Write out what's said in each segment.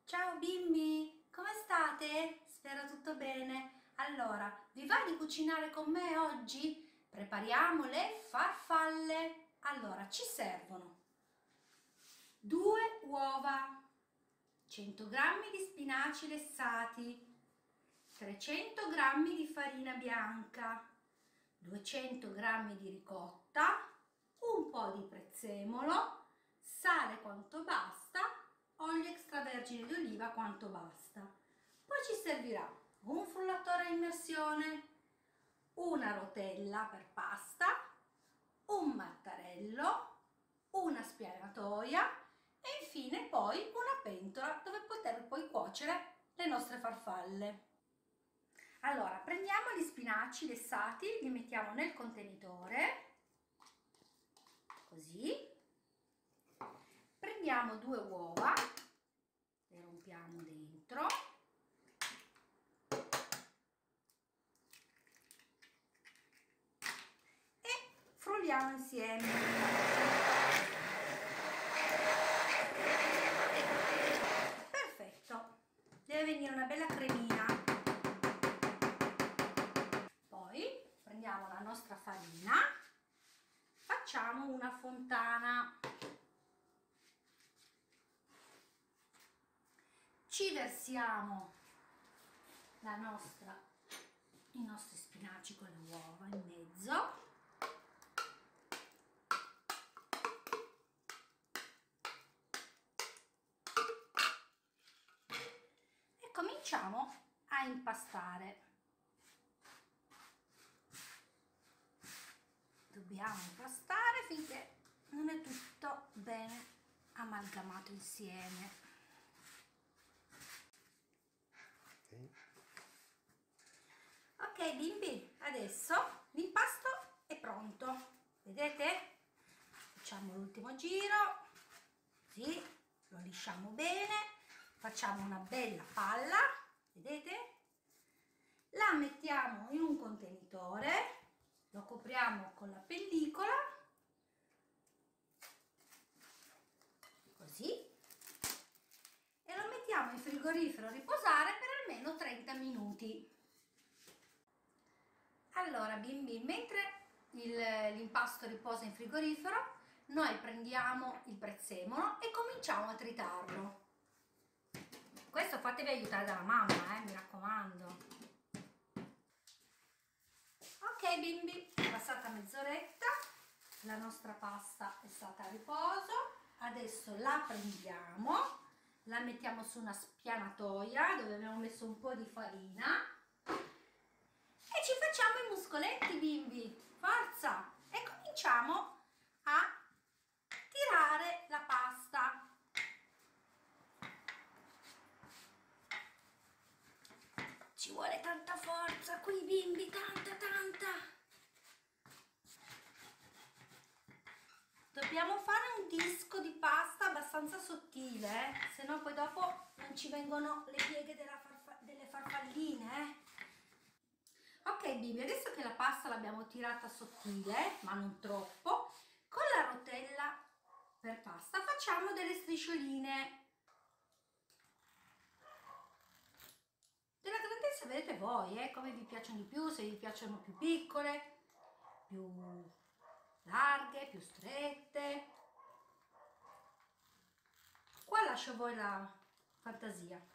Ciao bimbi, come state? Spero tutto bene. Allora, vi va di cucinare con me oggi? Prepariamo le farfalle. Allora, ci servono 2 uova, 100 g di spinaci lessati, 300 g di farina bianca, 200 g di ricotta, un po' di prezzemolo, sale quanto basta, olio extravergine di oliva quanto basta. Poi ci servirà un frullatore a immersione, una rotella per pasta, un mattarello, una spianatoia e infine poi una pentola dove poter poi cuocere le nostre farfalle. Allora, prendiamo gli spinaci lessati, li mettiamo nel contenitore, così. Prendiamo 2 uova, le rompiamo dentro e frulliamo insieme. Perfetto, deve venire una bella cremina. Poi prendiamo la nostra farina, facciamo una fontana. Ci versiamo i nostri spinaci con le uova in mezzo e cominciamo a impastare. Dobbiamo impastare finché non è tutto bene amalgamato insieme. Ok bimbi, adesso l'impasto è pronto, vedete? Facciamo l'ultimo giro, così lo lisciamo bene, facciamo una bella palla, vedete? La mettiamo in un contenitore, lo copriamo con la pellicola, così, e lo mettiamo in frigorifero a riposare per almeno 30 minuti. Allora bimbi, mentre l'impasto riposa in frigorifero, noi prendiamo il prezzemolo e cominciamo a tritarlo. Questo fatevi aiutare dalla mamma, mi raccomando. Ok bimbi, è passata mezz'oretta, la nostra pasta è stata a riposo, adesso la prendiamo, la mettiamo su una spianatoia dove abbiamo messo un po' di farina e ci facciamo i muscoletti bimbi, forza! E cominciamo a tirare la pasta. Ci vuole tanta forza qui bimbi, tanta! Dobbiamo fare un disco di pasta abbastanza sottile, se no poi dopo non ci vengono le pieghe delle farfalline. Ok bimbi, adesso che la pasta l'abbiamo tirata sottile, ma non troppo, con la rotella per pasta facciamo delle striscioline. Della grandezza vedete voi, come vi piacciono di più, se vi piacciono più piccole, più larghe, più strette. Qua lascio a voi la fantasia.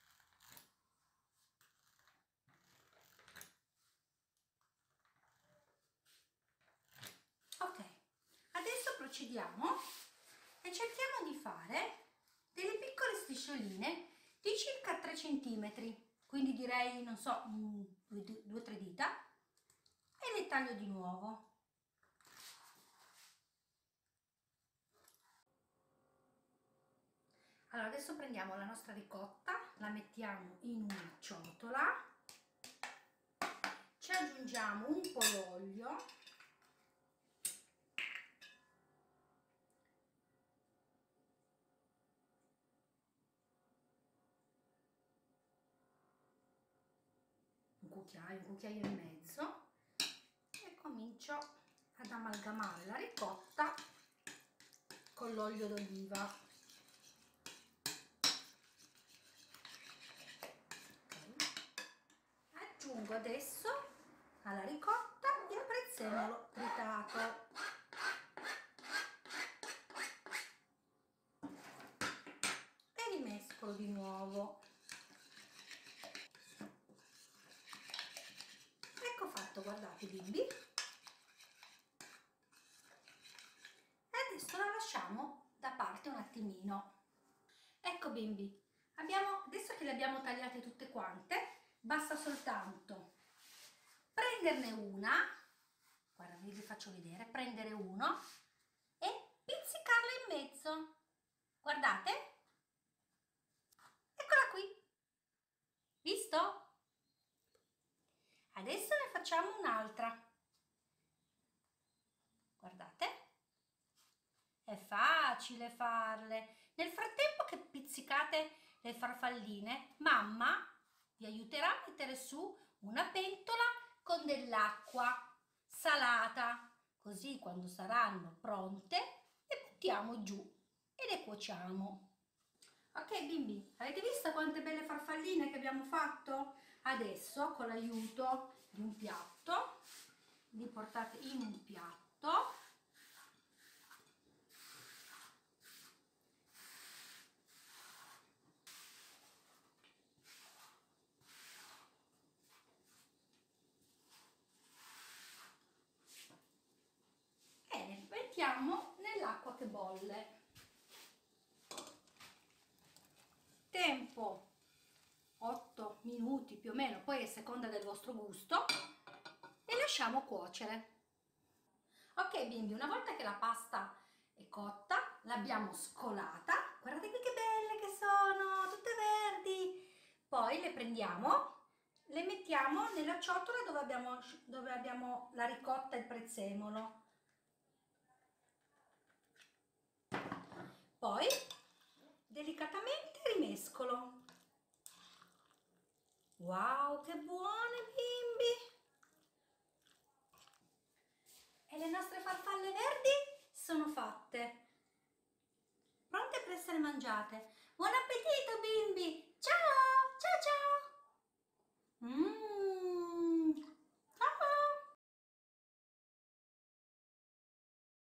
Ok, adesso procediamo e cerchiamo di fare delle piccole striscioline di circa 3 cm, quindi direi, non so, 2 o 3 dita, e le taglio di nuovo. Allora, adesso prendiamo la nostra ricotta, la mettiamo in una ciotola, ci aggiungiamo un po' d'olio, un cucchiaio e mezzo, e comincio ad amalgamare la ricotta con l'olio d'oliva. aggiungo adesso alla ricotta il prezzemolo tritato. E rimescolo di nuovo. Ecco fatto, guardate bimbi. E adesso la lasciamo da parte un attimino. Ecco bimbi, adesso che le abbiamo tagliate tutte quante, basta soltanto prenderne una, guarda, vi faccio vedere, prendere uno e pizzicarla in mezzo. Guardate, eccola qui, visto? Adesso ne facciamo un'altra. Guardate, è facile farle. Nel frattempo che pizzicate le farfalline, mamma vi aiuterà a mettere su una pentola con dell'acqua salata, così quando saranno pronte le buttiamo giù e le cuociamo. Ok bimbi, avete visto quante belle farfalline che abbiamo fatto? Adesso con l'aiuto di un piatto li portate in un piatto. E mettiamo nell'acqua che bolle. Tempo 8 minuti più o meno, poi a seconda del vostro gusto, e lasciamo cuocere. Ok bimbi, una volta che la pasta è cotta, l'abbiamo scolata, guardate qui che belle che sono, tutte verdi. Poi le prendiamo, le mettiamo nella ciotola dove abbiamo la ricotta e il prezzemolo. Poi delicatamente rimescolo. Wow, che buone bimbi! E le nostre farfalle verdi sono fatte, pronte per essere mangiate. Buon appetito bimbi! Ciao! Ciao ciao!